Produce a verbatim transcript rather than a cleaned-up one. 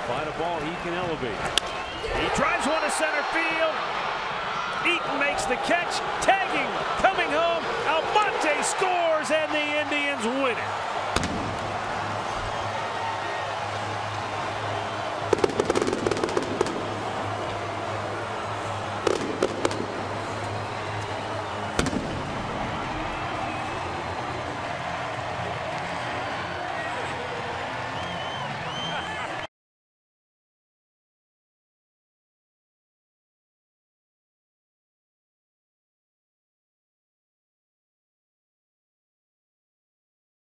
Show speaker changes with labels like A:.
A: Find a ball he can elevate. He drives one to center field. Eaton makes the catch. Tagging, coming home. Almonte scores, and the Indians win it.